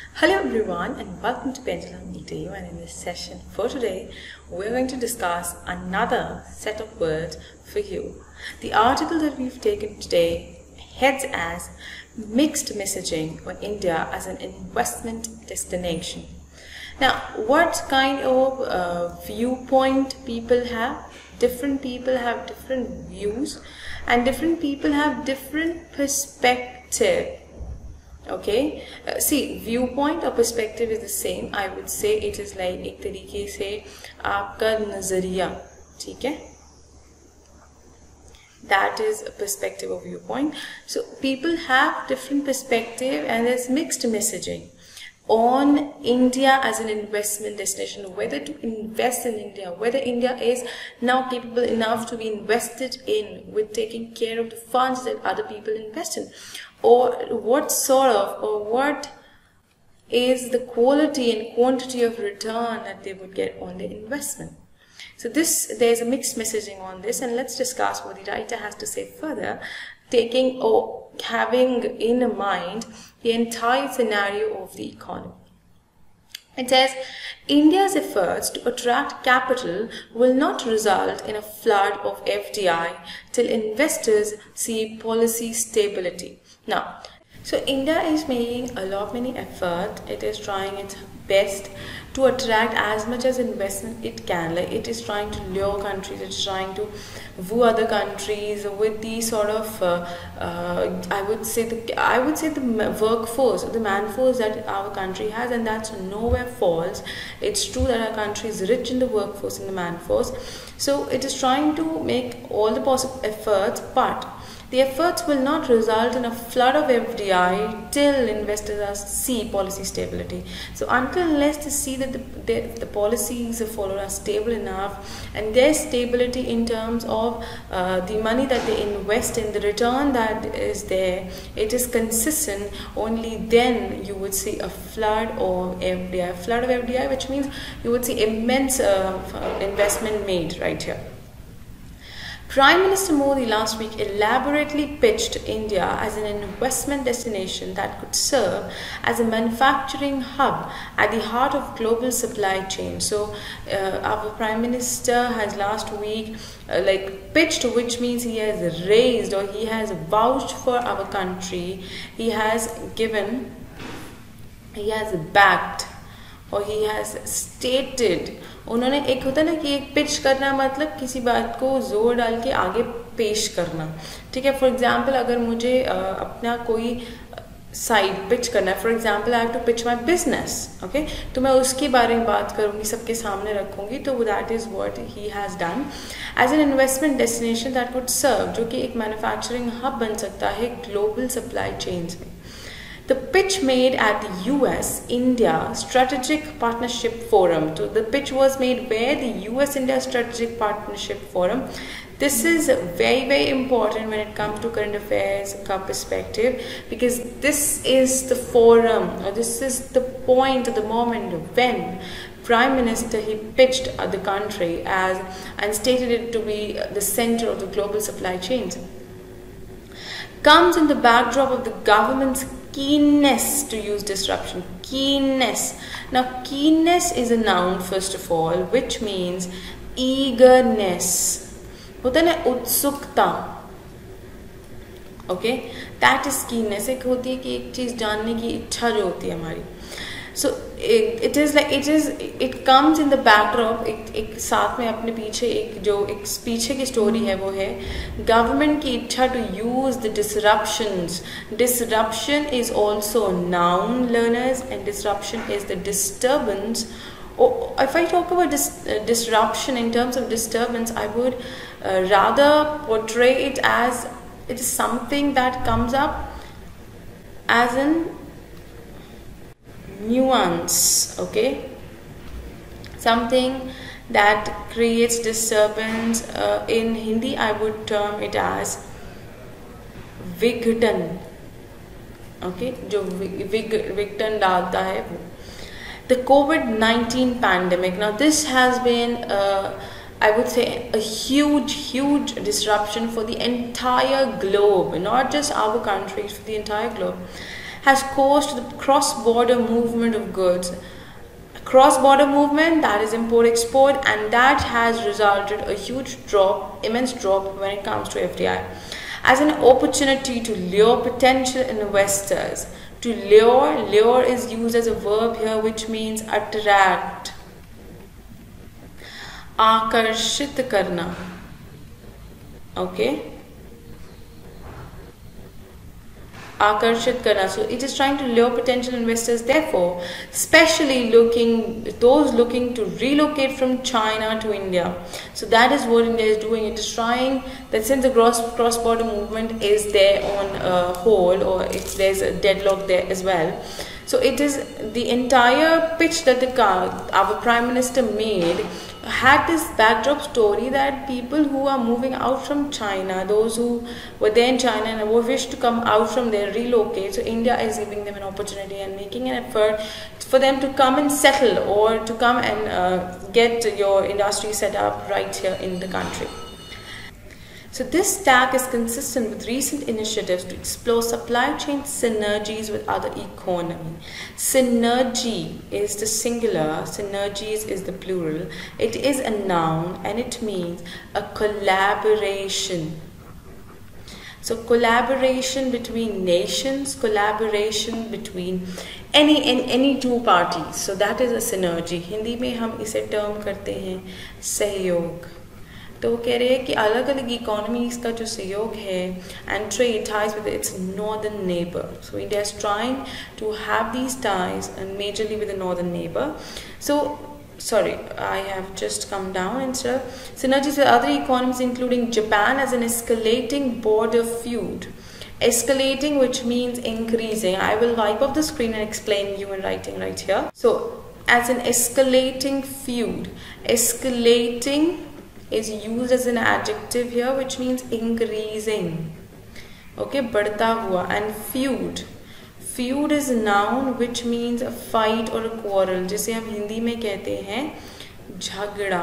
Hello everyone and welcome to Pendulum EDU, and in this session for today we're going to discuss another set of words for you. The article that we've taken today heads as Mixed Messaging on India as an Investment Destination. Now, what kind of viewpoint people have? Different people have different views and different people have different perspective. Okay, see, viewpoint or perspective is the same. I would say it is like एक तरीके से आपका नजरिया, ठीक है? That is a perspective or viewpoint. So people have different perspective and there's mixed messaging on India as an investment destination, whether to invest in India, whether India is now capable enough to be invested in with taking care of the funds that other people invest in, or what sort of, or what is the quality and quantity of return that they would get on their investment. So there's a mixed messaging on this, and let's discuss what the writer has to say further, taking or having in mind the entire scenario of the economy. It says, India's efforts to attract capital will not result in a flood of FDI till investors see policy stability. Now, so India is making many effort. It is trying its best to attract as much as investment it can. Like, it is trying to lure countries, it's trying to woo other countries with the sort of I would say the workforce, the manforce that our country has, and that's nowhere false. It's true that our country is rich in the workforce and the manforce. So it is trying to make all the possible efforts, but the efforts will not result in a flood of FDI till investors see policy stability. So until unless they see that the policies followed are stable enough, and their stability in terms of the money that they invest in, the return that is there, it is consistent, only then you would see a flood of FDI. Flood of FDI, which means you would see immense investment made right here. Prime Minister Modi last week elaborately pitched India as an investment destination that could serve as a manufacturing hub at the heart of global supply chain. So our Prime Minister has last week pitched, which means he has raised or he has vouched for our country. He has given, he has backed, और he has stated. उन्होंने एक होता है ना कि एक pitch करना मतलब किसी बात को जोर डाल के आगे पेश करना, ठीक है. फॉर एग्जांपल, अगर मुझे अपना कोई साइड पिच करना है, for example I have to pitch my business, okay, तो मैं उसके बारे में बात करूंगी, सबके सामने रखूंगी. तो that is what he has done as an investment destination that could serve, जो कि एक मैन्युफैक्चरिंग हब बन सकता है ग्लोबल सप्लाई चेन्स में. The pitch made at the US-India Strategic Partnership Forum. So the pitch was made where? The US-India Strategic Partnership Forum. This is very, very important when it comes to current affairs perspective, because this is the forum, or this is the point, the moment when Prime Minister, he pitched the country as and stated it to be the center of the global supply chains. Comes in the backdrop of the government's keenness to use disruption. Keenness. Now, keenness is a noun first of all, which means eagerness. होता है ना उत्सुकता. Okay, that is keenness. एक होती है कि एक चीज जानने की इच्छा जो होती है हमारी. So it comes in the backdrop. एक साथ में अपने पीछे एक पीछे की स्टोरी है, वो है गवर्नमेंट की इच्छा to use the disruptions. Disruption is also a noun, learners, and disruption is the disturbance. Or if I talk about disruption in terms of disturbance, I would rather portray it as it is something that comes up as an nuance, okay, something that creates disturbance. In Hindi I would term it as विघटन, okay, जो विघटन डालता है वो. The COVID-19 pandemic. Now this has been I would say a huge disruption for the entire globe, not just our countries, for the entire globe. has caused the cross-border movement of goods. Cross-border movement, that is import-export, and that has resulted a huge drop, immense drop when it comes to FDI. As an opportunity to lure potential investors. To lure is used as a verb here, which means attract. Akarshit karna. Okay. Akarshit karna. So it is trying to lure potential investors, therefore, especially those looking to relocate from China to India. So that is what India is doing. It is trying that since the cross-border movement is there on hold, or there's a deadlock there as well. So it is the entire pitch that our Prime Minister made had this backdrop story that people who are moving out from China, those who were there in China and who wish to come out from there, relocate. So India is giving them an opportunity and making an effort for them to come and settle, or to come and get your industry set up right here in the country. So this tag is consistent with recent initiatives to explore supply chain synergies with other economy. Synergy is the singular, synergies is the plural. It is a noun and it means a collaboration. So collaboration between nations, collaboration between any two parties. So that is a synergy. Hindi में हम इसे term करते हैं सहयोग. तो वो कह रहे हैं कि अलग अलग इकोनॉमीज का जो सहयोग है and trade ties with its northern neighbor. So India is trying to have these ties and majorly with the northern neighbor. So sorry, I have just come down instead of synergies with other economies including Japan as an escalating border feud. Escalating, which means increasing. I will wipe off the screen and explain you in writing right here. So as an escalating feud, escalating is used as an adjective here, which means increasing. Okay, बढ़ता हुआ. And feud, feud is a noun which means a fight or a quarrel, जिसे हम हिंदी में कहते हैं झगड़ा.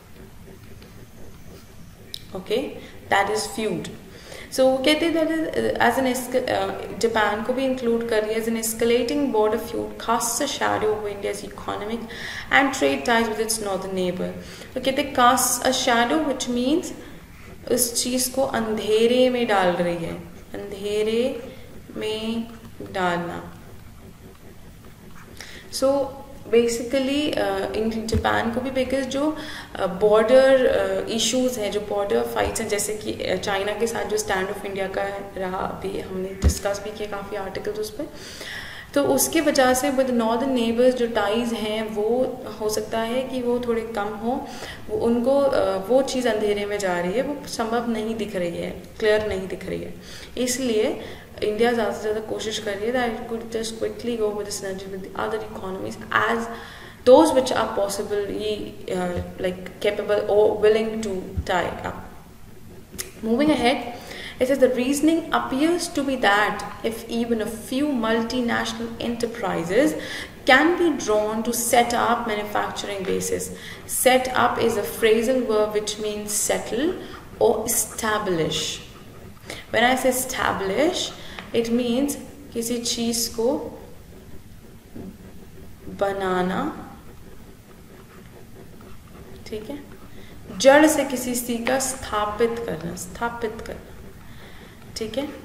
Okay, that is feud. So कहते हैं that as an Japan को भी include कर रही है, as an escalating border feud casts a shadow over India's economic and trade ties with its northern neighbor. तो कहते हैं casts a shadow, which means उस चीज को अंधेरे में डाल रही है, अंधेरे में डालना. So बेसिकली इन जापान को भी बिकॉज जो बॉर्डर इश्यूज हैं, जो बॉर्डर फाइट्स हैं, जैसे कि चाइना के साथ जो स्टैंड ऑफ इंडिया का रहा, अभी हमने डिस्कस भी किया काफ़ी आर्टिकल्स उस पर, तो उसके वजह से विद नॉर्दर्न नेबर्स जो टाइज हैं वो हो सकता है कि वो थोड़े कम हो, वो उनको वो चीज़ अंधेरे में जा रही है, वो संभव नहीं दिख रही है, क्लियर नहीं दिख रही है. इसलिए इंडिया ज़्यादा से ज़्यादा कोशिश कर रही है that it could just quickly go with the synergy with the other economies as those which are possibly like capable or willing to tie up. Moving ahead, it says the reasoning appears to be that if even a few multinational enterprises can be drawn to set up manufacturing bases. Set up is a phrasal verb which means settle or establish. When I say establish, it means किसी चीज को बनाना, ठीक है, जड़ से किसी चीज का स्थापित करना, ठीक है.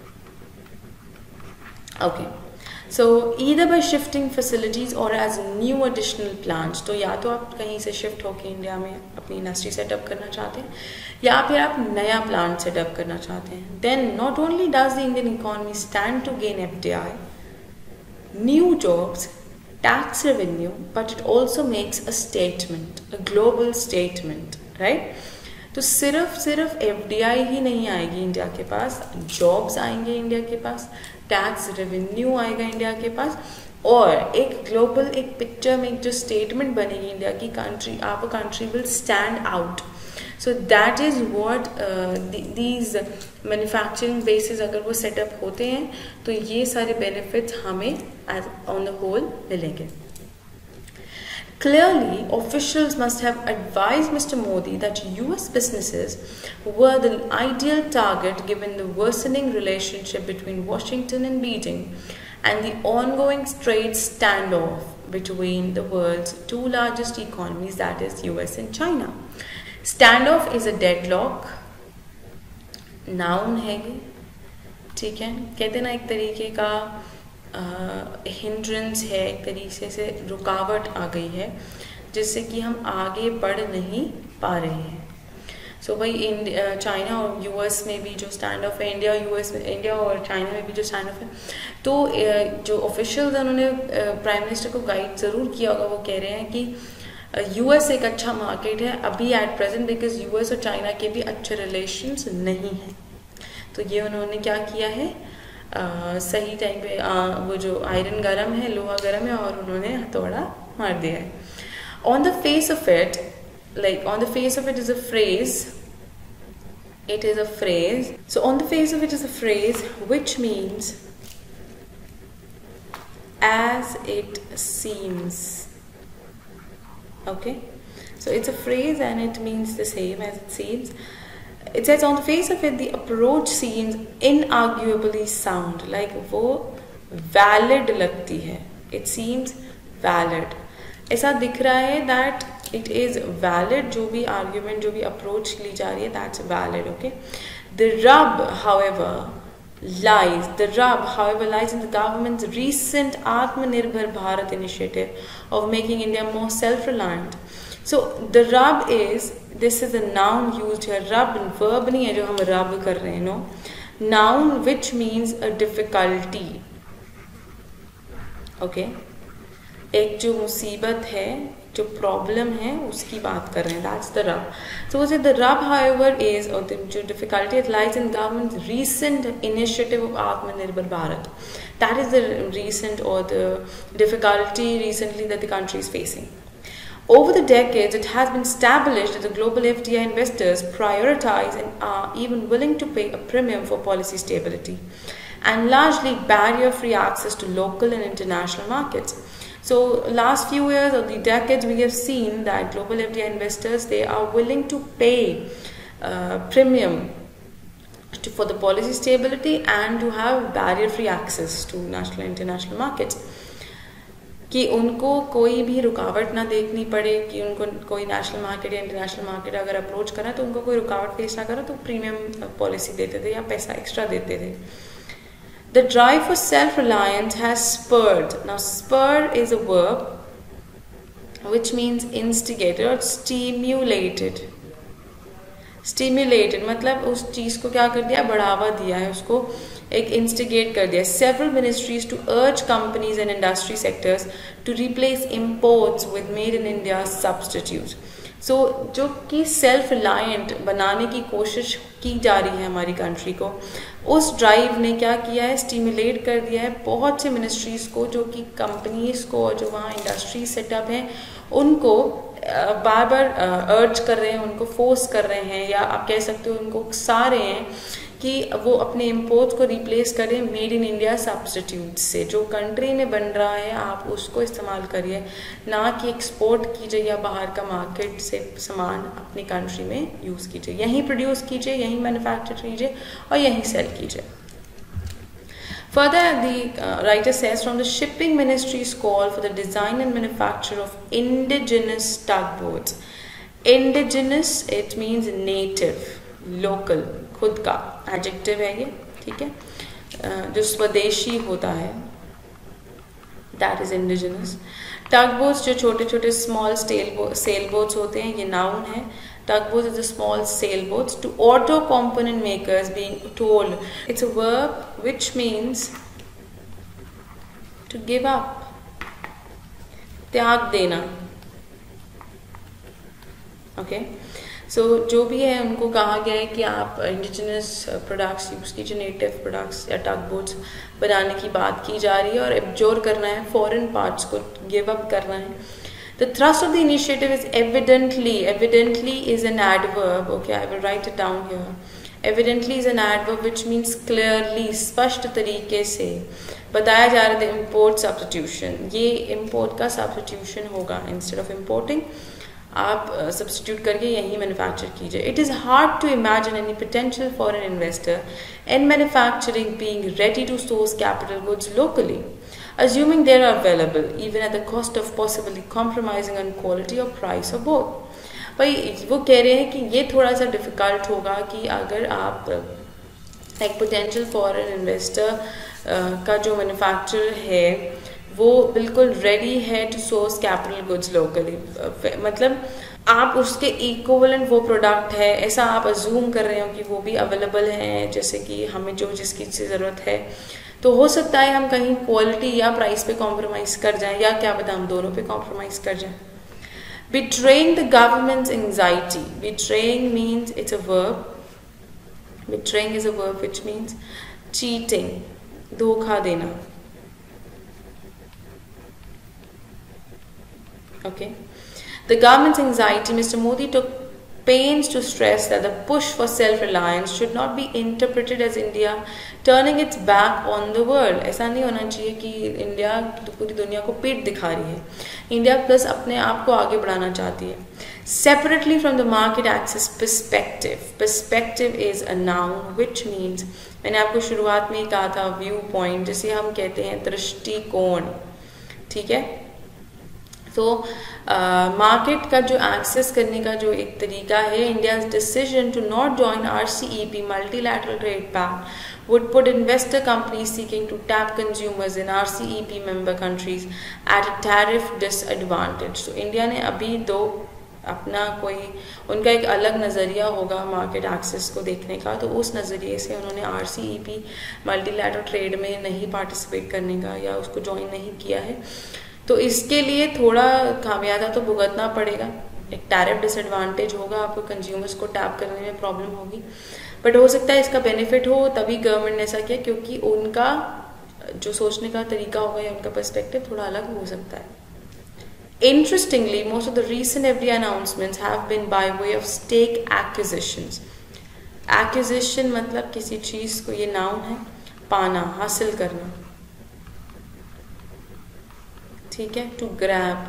Okay, so either by shifting facilities or as new additional plants. तो या तो आप कहीं से शिफ्ट होके इंडिया में अपनी इंडस्ट्री सेटअप करना चाहते हैं, या फिर आप नया प्लांट सेटअप करना चाहते हैं. Then not only does the Indian economy stand to gain FDI, new jobs, tax revenue, but it also makes a statement, a global statement, right? तो सिर्फ FDI ही नहीं आएगी इंडिया के पास, जॉब्स आएंगे इंडिया के पास, टैक्स रेवेन्यू आएगा India के पास, और एक ग्लोबल एक पिक्चर में एक जो स्टेटमेंट बनेगी इंडिया की, country our country will stand out. So that is what these manufacturing basis अगर वो सेटअप होते हैं तो ये सारे बेनिफिट्स हमें ऑन द होल मिलेंगे. Clearly, officials must have advised Mr. Modi that US businesses were the ideal target given the worsening relationship between Washington and Beijing and the ongoing trade standoff between the world's two largest economies, that is US and China. Standoff is a deadlock, noun है ये, ठीक है, कहते ना एक तरीके का hindrance है, एक तरीके से रुकावट आ गई है जिससे कि हम आगे बढ़ नहीं पा रहे हैं. सो भाई चाइना और यूएस में भी जो स्टैंड ऑफ है, इंडिया और चाइना में भी जो स्टैंड ऑफ है, तो जो ऑफिशियल्स हैं उन्होंने प्राइम मिनिस्टर को गाइड ज़रूर किया होगा. वो कह रहे हैं कि यूएस एक अच्छा मार्केट है अभी एट प्रेजेंट, बिकॉज यूएस और चाइना के भी अच्छे रिलेशंस नहीं हैं. तो ये उन्होंने क्या किया है, सही टाइम पे वो जो आयरन गर्म है, लोहा गर्म है, और उन्होंने हथौड़ा मार दिया है. On the face of it, is a phrase. It is a phrase. So on the face of it is a phrase which means as it seems. Okay? So it's a phrase and it means the same as it seems. It says on the face of it the approach seems inarguably sound. Like वो valid लगती है. It seems valid. ऐसा दिख रहा है that it is valid, जो भी argument, जो भी approach ली जा रही है, that's valid. Okay. The rub, however, lies in the government's recent Atmanirbhar Bharat initiative of making India more self-reliant. So the rub is, this is a noun used here. Rub verb नहीं है जो हम rub कर रहे हैं, no. Noun which means a difficulty. Okay. एक जो मुसीबत है, जो प्रॉब्लम है, उसकी बात कर रहे हैं. That's the rub. So was it the rub however is, और जो difficulty it lies in government recent initiative of Atmanirbhar Bharat. That is the recent और the difficulty recently that the country is facing. Over the decades, it has been established that the global FDI investors prioritize and are even willing to pay a premium for policy stability and largely barrier-free access to local and international markets. So last few years or the decades, we have seen that global FDI investors, they are willing to pay premium for the policy stability and to have barrier-free access to national and international markets. कि उनको कोई भी रुकावट ना देखनी पड़े, कि उनको कोई नेशनल मार्केट या इंटरनेशनल मार्केट अगर अप्रोच करा तो उनको कोई रुकावट फेस ना करा, तो प्रीमियम पॉलिसी देते थे या पैसा एक्स्ट्रा देते थे. The drive for self-reliance has spurred. Now, spur is a verb which means instigated or stimulated. Stimulated मतलब उस चीज़ को क्या कर दिया, बढ़ावा दिया है, उसको एक instigate कर दिया. Several ministries to urge companies and industry sectors to replace imports with made in India substitutes. So जो कि सेल्फ रिलायंट बनाने की कोशिश की जा रही है हमारी कंट्री को, उस ड्राइव ने क्या किया है, स्टिमुलेट कर दिया है बहुत से मिनिस्ट्रीज़ को, जो कि कंपनीज़ को और जो वहाँ इंडस्ट्री सेटअप हैं उनको बार बार अर्ज कर रहे हैं, उनको फोर्स कर रहे हैं, या आप कह सकते हो उनको उकसा रहे हैं कि वो अपने इम्पोर्ट्स को रिप्लेस करें मेड इन इंडिया सब्स्टिट्यूट से. जो कंट्री में बन रहा है आप उसको इस्तेमाल करिए, ना कि एक्सपोर्ट कीजिए या बाहर का मार्केट से सामान अपनी कंट्री में यूज़ कीजिए. यहीं प्रोड्यूस कीजिए, यहीं मैन्युफैक्चर कीजिए और यहीं सेल कीजिए. Further, the writer says, from the shipping ministry's call for the design and manufacture of indigenous tugboats. Indigenous, it means native, local, खुद का एडजेक्टिव है ये, ठीक है, जो स्वदेशी होता है, दैट इज इंडिजिनस. टगबोट्स जो छोटे छोटे स्मॉल सेल बोट्स होते हैं, ये नाउन है. Tugboats is a small sailboats. To auto component makers being told, it's a verb which means to give up, त्याग देना. Okay. So जो भी है उनको कहा गया है कि आप इंडिजिनस प्रोडक्ट्स यूज़ कीजिए, नेटिव प्रोडक्ट्स या टगबोट्स बनाने की बात की जा रही है, और एब्जॉर्ब करना है, फॉरेन पार्ट्स को गिव अप करना है. The thrust of the initiative is evidently is an adverb. Okay, I will write it down here. Evidently is an adverb which means clearly, स्पष्ट तरीके से बताया जा रहा है import substitution. ये import का substitution होगा. Instead of importing, आप सब्सटीट्यूट करके यहीं मैन्युफैक्चर कीजिए. It is hard to imagine any potential foreign investor in manufacturing being ready to source capital goods locally, assuming they are available even at the cost of possibly compromising on quality or price or both. भाई वो कह रहे हैं कि ये थोड़ा सा difficult होगा कि अगर आप एक पोटेंशियल फॉरेन इन्वेस्टर का जो मैन्युफैक्चरर है वो बिल्कुल रेडी है to source capital goods locally, मतलब आप उसके इक्विवेलेंट वो प्रोडक्ट है ऐसा आप अज्यूम कर रहे हो कि वो भी अवेलेबल हैं, जैसे कि हमें जो जिसकी ज़रूरत है, तो हो सकता है हम कहीं क्वालिटी या प्राइस पे कॉम्प्रोमाइज़ कर जाएं, या क्या पता हम दोनों पे कॉम्प्रोमाइज़ कर जाएं. Betraying the government's anxiety. Betraying means it's a verb. Betraying is a verb which means cheating, धोखा देना. Okay. The government's anxiety, Mr. Modi took pains to stress that the push for self-reliance should not be interpreted as India turning its back on the world. ऐसा नहीं होना चाहिए कि India पूरी दुनिया को पीठ दिखा रही है. इंडिया प्लस अपने आप को आगे बढ़ाना चाहती है. Separately from the market access perspective. Perspective is a noun which means, मैंने आपको शुरुआत में ही कहा था, व्यू पॉइंट, जिसे हम कहते हैं दृष्टिकोण. ठीक है. तो मार्केट का जो एक्सेस करने का जो एक तरीका है, India's decision to not join RCEP multilateral trade pact would put investor companies seeking to tap consumers in RCEP member countries at a tariff disadvantage. So India ने अभी तो अपना कोई उनका एक अलग नज़रिया होगा मार्केट एक्सेस को देखने का, तो उस नज़रिए से उन्होंने RCEP मल्टीलैटरल ट्रेड में नहीं पार्टिसिपेट करने का या उसको ज्वाइन नहीं किया है. तो इसके लिए थोड़ा खामियाजा तो भुगतना पड़ेगा, एक टैरिफ डिसएडवांटेज होगा, आपको कंज्यूमर्स को टैप करने में प्रॉब्लम होगी, बट हो सकता है इसका बेनिफिट हो, तभी गवर्नमेंट ने ऐसा किया, क्योंकि उनका जो सोचने का तरीका होगा या उनका पर्सपेक्टिव थोड़ा अलग हो सकता है. Interestingly, most of the recent FDI announcements have been by way of stake acquisitions. Acquisition मतलब किसी चीज़ को, ये नाउन है, पाना, हासिल करना. ठीक है, to grab.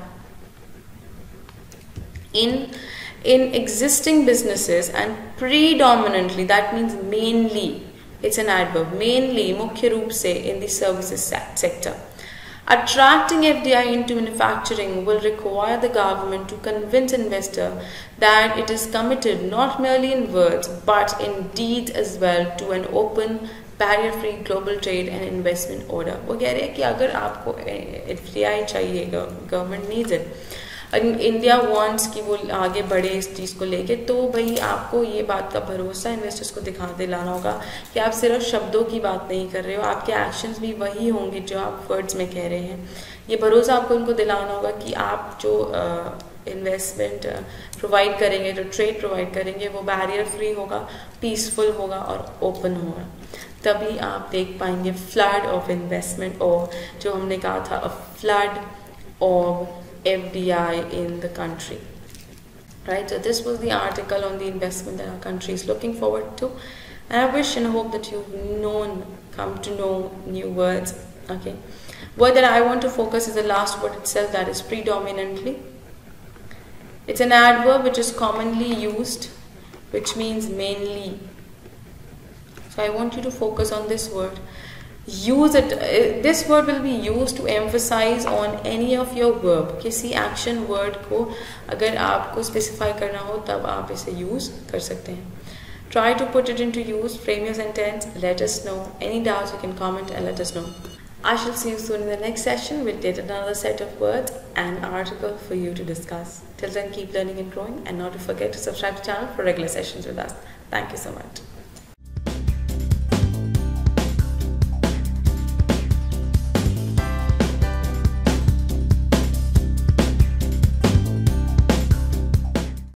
In existing businesses and predominantly, that means mainly, it's an adverb, mainly, मुख्य रूप से in the services sector. Attracting FDI into manufacturing will require the government to convince investor that it is committed not merely in words but in deed as well to an open barrier free global trade and investment order. वो कह रहे हैं कि अगर आपको FDI चाहिए, government needs it, India wants कि वो आगे बढ़े इस चीज़ को लेके, तो भाई आपको ये बात का भरोसा इन्वेस्टर्स को दिलाना होगा कि आप सिर्फ शब्दों की बात नहीं कर रहे हो, आपके एक्शंस भी वही होंगे जो आप वर्ड्स में कह रहे हैं. ये भरोसा आपको उनको दिलाना होगा कि आप जो इन्वेस्टमेंट प्रोवाइड करेंगे, जो ट्रेड प्रोवाइड करेंगे, वो बैरियर फ्री होगा, पीसफुल होगा और ओपन होगा. तभी आप देख पाएंगे फ्लड ऑफ इन्वेस्टमेंट, और जो हमने कहा था, a flood of FDI in the country. Right, so this was the article on the investment that our country is looking forward to, and I wish and hope that you've come to know new words. Okay, word that I want to focus is the last word itself, that is predominantly. It's an adverb which is commonly used, which means mainly. So I want you to focus on this word. Use it. This word will be used to emphasize on any of your verb. किसी action word को अगर आपको specify करना हो तब आप इसे use कर सकते हैं. Try to put it into use. Frame your sentence. Let us know. Any doubts you can comment and let us know. I shall see you soon in the next session with yet another set of words and article for you to discuss. Till then, keep learning and growing, and not to forget to subscribe to the channel for regular sessions with us. Thank you so much.